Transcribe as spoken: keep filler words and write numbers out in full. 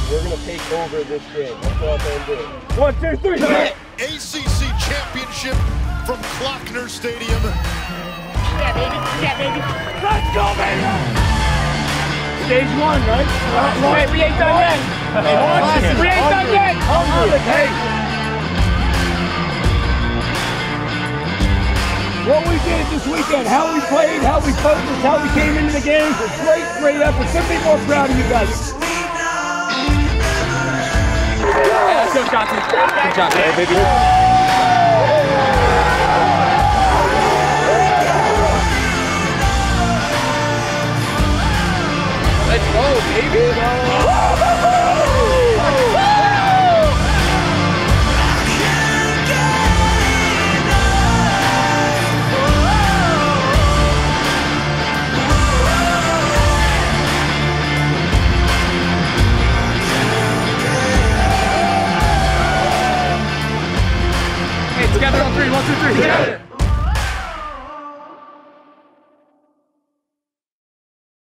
We're going to take over this game. Let's go out there and do it. One, two, three, hit! A C C Championship from Klockner Stadium. Yeah, baby. Yeah, baby. Let's go, baby! Stage one, right? Uh, Wait, we ain't done yet. Hey, we ain't done yet. Hungry. Hey. What we did this weekend, how we played, how we focused, how we came into the games was great, great effort. Couldn't be more proud of you guys. Let's go, Johnson. Good job, Hey, baby. Let's go, baby. Hey, together on three. One, two, three. Together.